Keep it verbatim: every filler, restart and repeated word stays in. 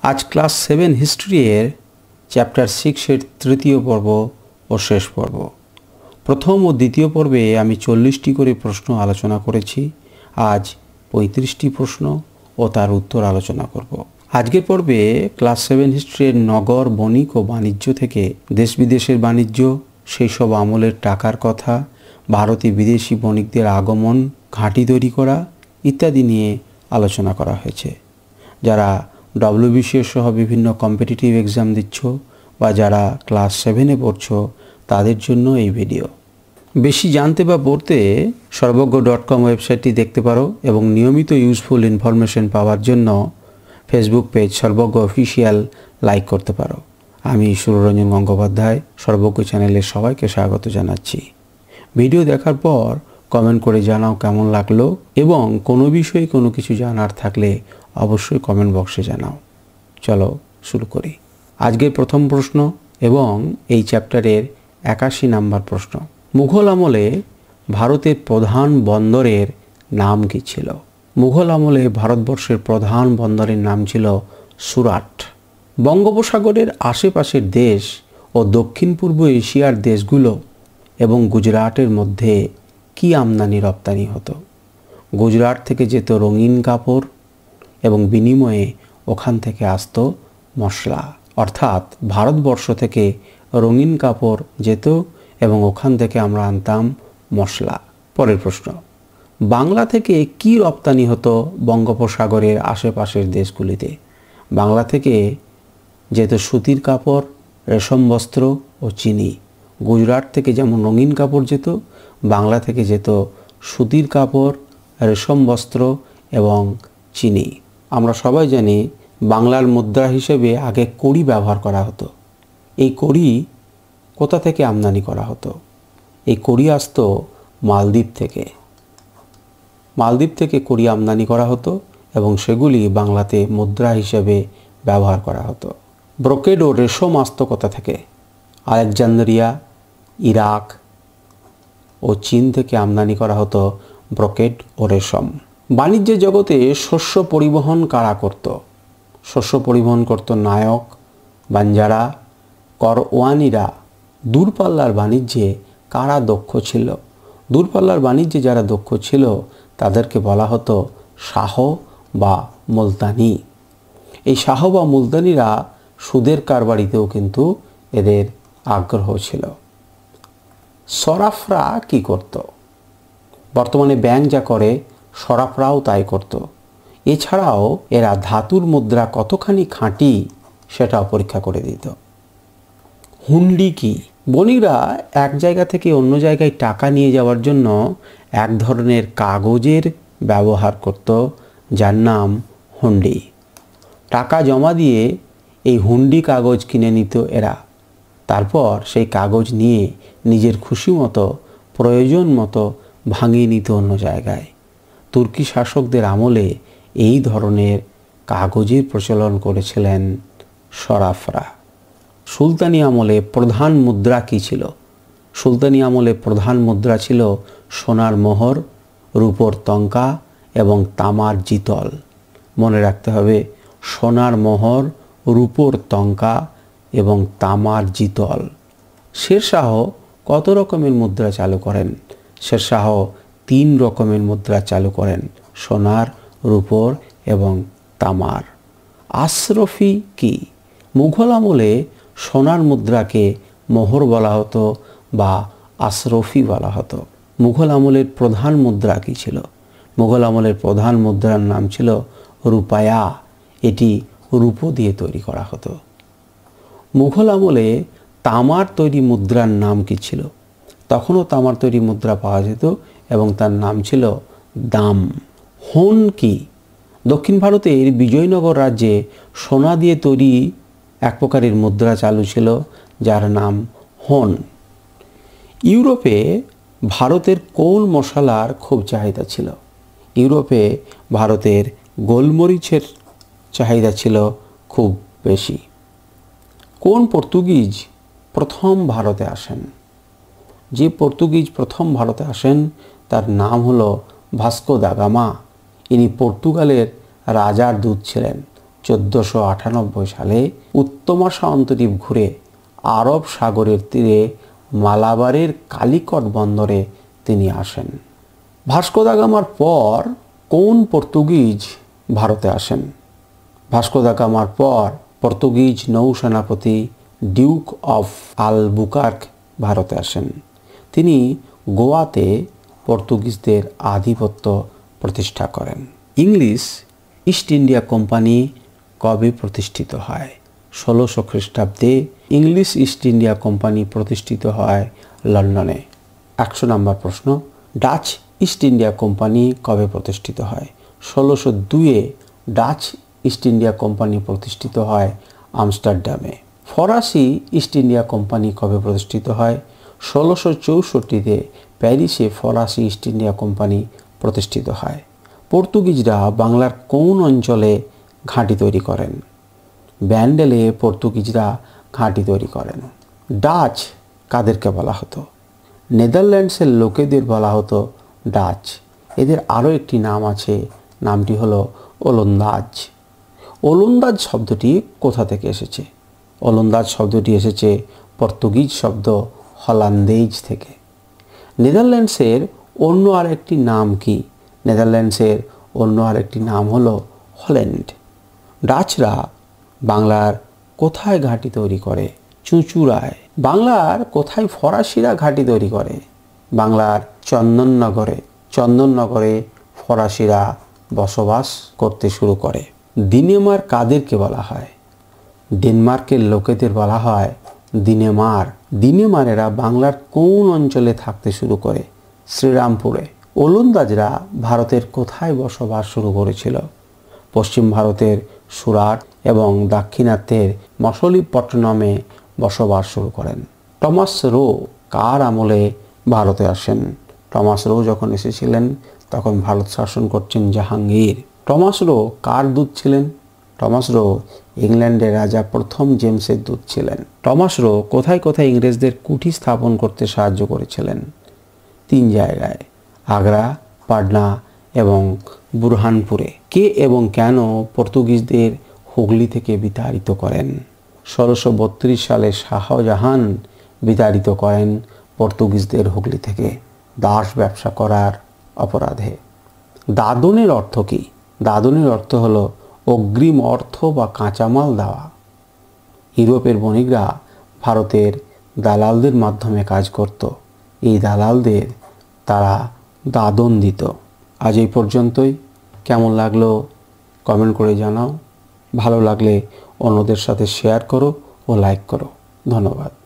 আজ class seven history এর chapter সিক্সের তৃতীয় পর্ব ও শেষ পর্ব। প্রথম ও দ্বিতীয় পর্বে আমি চল্লিশটি করে প্রশ্ন আলোচনা করেছি। আজ পঁয়ত্রিশটি প্রশ্ন ও তার উত্তর আলোচনা করব। আজকের পর্বে ক্লাস সেভেন হিস্ট্রির নগর, বণিক ও বাণিজ্য থেকে দেশ বিদেশের বাণিজ্য, সেই সব আমলের টাকার কথা, ভারতে বিদেশি বণিকদের আগমন, ঘাঁটি তৈরি করা ইত্যাদি নিয়ে আলোচনা করা হয়েছে। যারা ডব্লিউবিসিএস সহ বিভিন্ন কম্পিটিটিভ এক্সাম দিচ্ছ বা যারা ক্লাস সেভেনে পড়ছো তাদের জন্য এই ভিডিও। বেশি জানতে বা পড়তে সর্বজ্ঞ ডট কম ওয়েবসাইটটি দেখতে পারো এবং নিয়মিত ইউজফুল ইনফরমেশন পাওয়ার জন্য Facebook page Sarbagya official like করতে পারো। আমি সুররঞ্জন গঙ্গোপাধ্যায় সর্বজ্ঞ চ্যানেলের সবাইকে স্বাগত জানাচ্ছি। ভিডিও দেখার পর কমেন্ট করে জানাও কেমন লাগলো এবং কোনো বিষয়ে কোনো কিছু জানার থাকলে অবশ্যই কমেন্ট বক্সে জানাও। চলো শুরু করি। আজকের প্রথম প্রশ্ন এবং এই চ্যাপ্টারের একাশি নাম্বার প্রশ্ন। মুঘল আমলে ভারতের প্রধান বন্দরের নাম কি ছিল? মুঘল আমলে ভারতবর্ষের প্রধান বন্দরের নাম ছিল সুরাট। বঙ্গোপসাগরের আশেপাশের দেশ ও দক্ষিণ পূর্ব এশিয়ার দেশগুলো এবং গুজরাটের মধ্যে কি আমদানি রপ্তানি হতো? গুজরাট থেকে যেত রঙিন কাপড় এবং বিনিময়ে ওখান থেকে আসতো মশলা। অর্থাৎ ভারতবর্ষ থেকে রঙিন কাপড় যেত এবং ওখান থেকে আমরা আনতাম মশলা। পরের প্রশ্ন, বাংলা থেকে কি রপ্তানি হতো বঙ্গোপসাগরের আশেপাশের দেশগুলিতে? বাংলা থেকে যেত সুতির কাপড়, রেশম বস্ত্র ও চিনি। গুজরাট থেকে যেমন রঙিন কাপড় যেত, বাংলা থেকে যেত সুতির কাপড়, রেশম বস্ত্র এবং চিনি। আমরা সবাই জানি বাংলার মুদ্রা হিসেবে আগে কড়ি ব্যবহার করা হতো। এই কড়ি কোথা থেকে আমদানি করা হতো? এই কড়ি আসতো মালদ্বীপ থেকে। মালদ্বীপ থেকে কড়ি আমদানি করা হতো এবং সেগুলি বাংলাতে মুদ্রা হিসেবে ব্যবহার করা হতো। ব্রোকেড ও রেশম আসতো কোথা থেকে? আলেকজান্দ্রিয়া, ইরাক ও চীন থেকে আমদানি করা হতো ব্রোকেড ও রেশম। বাণিজ্যের জগতে শস্য পরিবহন কারা করত? শস্য পরিবহন করত নায়ক, বাঞ্জারা, করওয়ানিরা। দূরপাল্লার বাণিজ্যে কারা দক্ষ ছিল? দূরপাল্লার বাণিজ্যে যারা দক্ষ ছিল তাদেরকে বলা হতো শাহ বা মুলতানি। এই শাহ বা মুলতানিরা সুদের কারবারিতেও কিন্তু এদের আগ্রহ ছিল। সরাফরা কি করত? বর্তমানে ব্যাংক যা করে সরাফরাও তাই করত। এছাড়াও এরা ধাতুর মুদ্রা কতখানি খাঁটি সেটাও পরীক্ষা করে দিত। হুন্ডি কি? বণিকরা এক জায়গা থেকে অন্য জায়গায় টাকা নিয়ে যাওয়ার জন্য এক ধরনের কাগজের ব্যবহার করত যার নাম হুন্ডি। টাকা জমা দিয়ে এই হুন্ডি কাগজ কিনে নিত এরা। তারপর সেই কাগজ নিয়ে নিজের খুশি মতো, প্রয়োজন মতো ভাঙিয়ে নিত অন্য জায়গায়। তুর্কি শাসকদের আমলে এই ধরনের কাগজের প্রচলন করেছিলেন সরাফরা। সুলতানি আমলে প্রধান মুদ্রা কী ছিল? সুলতানি আমলে প্রধান মুদ্রা ছিল সোনার মোহর, রূপোর টঙ্কা এবং তামার জিতল। মনে রাখতে হবে, সোনার মোহর, রূপোর টঙ্কা এবং তামার জিতল। শেরশাহ কত রকমের মুদ্রা চালু করেন? শেরশাহ তিন রকমের মুদ্রা চালু করেন, সোনার, রূপোর এবং তামার। আশরফি কি? মুঘল আমলে সোনার মুদ্রাকে মোহর বলা হতো বা আশরফি বলা হতো। মুঘল আমলের প্রধান মুদ্রা কী ছিল? মুঘল আমলের প্রধান মুদ্রার নাম ছিল রূপায়া। এটি রূপো দিয়ে তৈরি করা হতো। মুঘল আমলে তামার তৈরি মুদ্রার নাম কি ছিল? তখনও তামার তৈরি মুদ্রা পাওয়া যেত এবং তার নাম ছিল দাম। হন কি? দক্ষিণ ভারতের বিজয়নগর রাজ্যে সোনা দিয়ে তৈরি এক প্রকারের মুদ্রা চালু ছিল যার নাম হন। ইউরোপে ভারতের কোন মশলার খুব চাহিদা ছিল? ইউরোপে ভারতের গোলমরিচের চাহিদা ছিল খুব বেশি। কোন পর্তুগিজ প্রথম ভারতে আসেন? যে পর্তুগিজ প্রথম ভারতে আসেন তার নাম হলো ভাস্কো দা গামা। ইনি পর্তুগালের রাজার দূত ছিলেন। চোদ্দোশো আটানব্বই সালে উত্তমাশা অন্তরীপ ঘুরে আরব সাগরের তীরে মালাবারের কালিকট বন্দরে তিনি আসেন। ভাস্কো দা গামার পর কোন পর্তুগিজ ভারতে আসেন? ভাস্কো দা গামার পর পর্তুগিজ নৌসেনাপতি ডিউক অফ আলবুকার্ক ভারতে আসেন। তিনি গোয়াতে পর্তুগিজদের আধিপত্য প্রতিষ্ঠা করেন। ইংলিশ ইস্ট ইন্ডিয়া কোম্পানি কবে প্রতিষ্ঠিত হয়? ষোলোশো খ্রিস্টাব্দে ইংলিশ ইস্ট ইন্ডিয়া কোম্পানি প্রতিষ্ঠিত হয় লন্ডনে। একশো নম্বর প্রশ্ন, ডাচ ইস্ট ইন্ডিয়া কোম্পানি কবে প্রতিষ্ঠিত হয়? ষোলোশো দুইয়ে ডাচ ইস্ট ইন্ডিয়া কোম্পানি প্রতিষ্ঠিত হয় আমস্টারডামে। ফরাসি ইস্ট ইন্ডিয়া কোম্পানি কবে প্রতিষ্ঠিত হয়? ষোলোশো চৌষট্টিতে প্যারিসে ফরাসি ইস্ট ইন্ডিয়া কোম্পানি প্রতিষ্ঠিত হয়। পর্তুগিজরা বাংলার কোন অঞ্চলে ঘাঁটি তৈরি করেন? ব্যান্ডেলে পর্তুগিজরা ঘাঁটি তৈরি করেন। ডাচ কাদেরকে বলা হতো? নেদারল্যান্ডসের লোকেদের বলা হতো ডাচ। এদের আরও একটি নাম আছে, নামটি হলো ওলন্দাজ। ওলন্দাজ শব্দটি কোথা থেকে এসেছে? ওলন্দাজ শব্দটি এসেছে পর্তুগিজ শব্দ হল্যান্ডেজ থেকে। নেদারল্যান্ডসের অন্য আরেকটি নাম কি? নেদারল্যান্ডসের অন্য আরেকটি নাম হলো হল্যান্ড। ডাচরা বাংলার কোথায় ঘাঁটি তৈরি করে? চুঁচুড়ায়। বাংলার কোথায় ফরাসিরা ঘাঁটি তৈরি করে? বাংলার চন্দননগরে। চন্দননগরে ফরাসিরা বসবাস করতে শুরু করে। দিনেমার কাদেরকে বলা হয়? ডেনমার্কের লোকেদের বলা হয় দিনেমার। দিনেমারেরা বাংলার কোন অঞ্চলে থাকতে শুরু করে? শ্রীরামপুরে। ওলন্দাজরা ভারতের কোথায় বসবাস শুরু করেছিল? পশ্চিম ভারতের সুরাট এবং দাক্ষিণাত্যের মছলিপট্টনমে বসবাস শুরু করেন। টমাস রো কার আমলে ভারতে আসেন? টমাস রো যখন এসেছিলেন তখন ভারত শাসন করছেন জাহাঙ্গীর। টমাস রো কার দূত ছিলেন? টমাস রো ইংল্যান্ডের রাজা প্রথম জেমসের দূত ছিলেন। টমাস রো কোথায় কোথায় ইংরেজদের কুঠি স্থাপন করতে সাহায্য করেছিলেন? তিন জায়গায়, আগ্রা, পাটনা এবং বুরহানপুরে। কে এবং কেন পর্তুগিজদের হুগলি থেকে বিতাড়িত করেন? ষোলোশো বত্রিশ সালে শাহজাহান বিতাড়িত করেন পর্তুগিজদের হুগলি থেকে দাস ব্যবসা করার অপরাধে। দাদনের অর্থ কী? দাদনের অর্থ হলো অগ্রিম অর্থ বা কাঁচামাল দেওয়া। ইউরোপের বণিকরা ভারতের দালালদের মাধ্যমে কাজ করত। এই দালালদের তারা দাদন দিত। আজ এই পর্যন্তই। কেমন লাগলো কমেন্ট করে জানাও। ভালো লাগলে অন্যদের সাথে শেয়ার করো ও লাইক করো। ধন্যবাদ।